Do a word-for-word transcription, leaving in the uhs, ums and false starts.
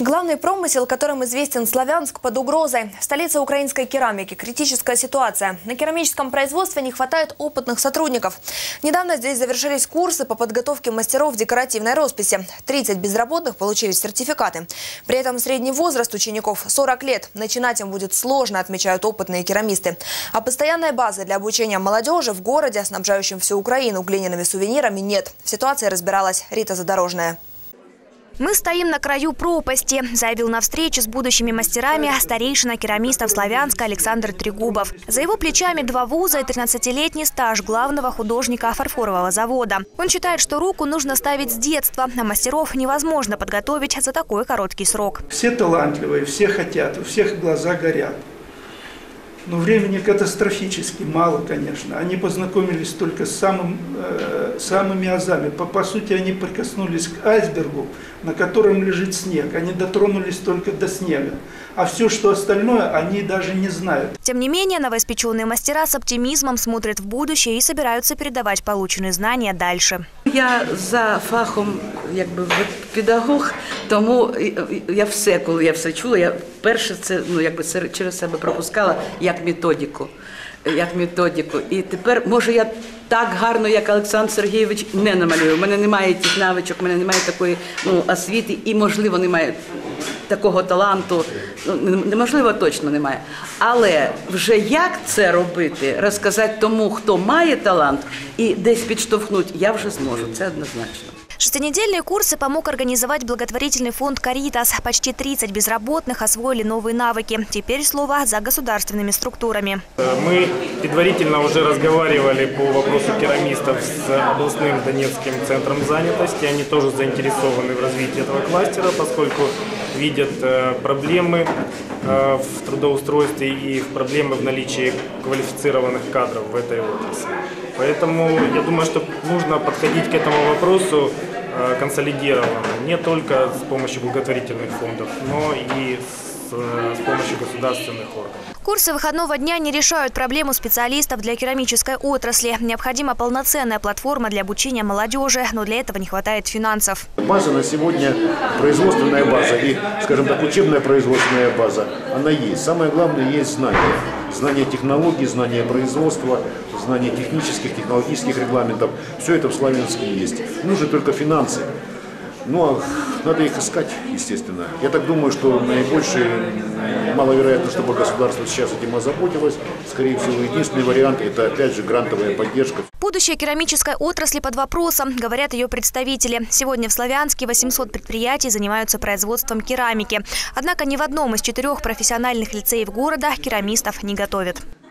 Главный промысел, которым известен Славянск, под угрозой. В столице украинской керамики критическая ситуация. На керамическом производстве не хватает опытных сотрудников. Недавно здесь завершились курсы по подготовке мастеров декоративной росписи. тридцать безработных получили сертификаты. При этом средний возраст учеников – сорок лет. Начинать им будет сложно, отмечают опытные керамисты. А постоянной базы для обучения молодежи в городе, снабжающем всю Украину глиняными сувенирами, нет. В ситуации разбиралась Рита Задорожная. Мы стоим на краю пропасти, заявил на встрече с будущими мастерами старейшина керамистов Славянска Александр Трегубов. За его плечами два вуза и тринадцатилетний стаж главного художника фарфорового завода. Он считает, что руку нужно ставить с детства, а мастеров невозможно подготовить за такой короткий срок. Все талантливые, все хотят, у всех глаза горят. Но времени катастрофически мало, конечно. Они познакомились только с самым, э, самыми азами. По, по сути, они прикоснулись к айсбергу, на котором лежит снег. Они дотронулись только до снега. А все, что остальное, они даже не знают. Тем не менее, новоиспеченные мастера с оптимизмом смотрят в будущее и собираются передавать полученные знания дальше. Я за фахом якби педагог, тому я все, коли я все чула, я перше це ну якби через себе пропускала як методику, як методику. І тепер може я так гарно, як Олександр Сергійович, не намалюю. У мене немає тих навичок, у мене немає такої ну освіти і можливо немає такого таланту. Ну, неможливо, точно немає. Але вже як це робити, розказати тому, хто має талант, і десь підштовхнути, я вже зможу, це однозначно. Шестинедельные курсы помог организовать благотворительный фонд «Каритас». Почти тридцать безработных освоили новые навыки. Теперь слово за государственными структурами. Мы предварительно уже разговаривали по вопросу керамистов с областным Донецким центром занятости. Они тоже заинтересованы в развитии этого кластера, поскольку видят проблемы в трудоустройстве и проблемы в наличии квалифицированных кадров в этой отрасли. Поэтому я думаю, что нужно подходить к этому вопросу консолидированно, не только с помощью благотворительных фондов, но и с, с помощью государственных органов. Курсы выходного дня не решают проблему специалистов для керамической отрасли. Необходима полноценная платформа для обучения молодежи, но для этого не хватает финансов. База на сегодня, производственная база и, скажем так, учебная производственная база, она есть. Самое главное, есть знания. Знания технологий, знания производства, знания технических, технологических регламентов. Все это в Славянске есть. Нужны только финансы. Ну, а надо их искать, естественно. Я так думаю, что наибольшее, маловероятно, чтобы государство сейчас этим озаботилось. Скорее всего, единственный вариант – это, опять же, грантовая поддержка. Будущее керамической отрасли под вопросом, говорят ее представители. Сегодня в Славянске восемьсот предприятий занимаются производством керамики. Однако ни в одном из четырех профессиональных лицеев города керамистов не готовят.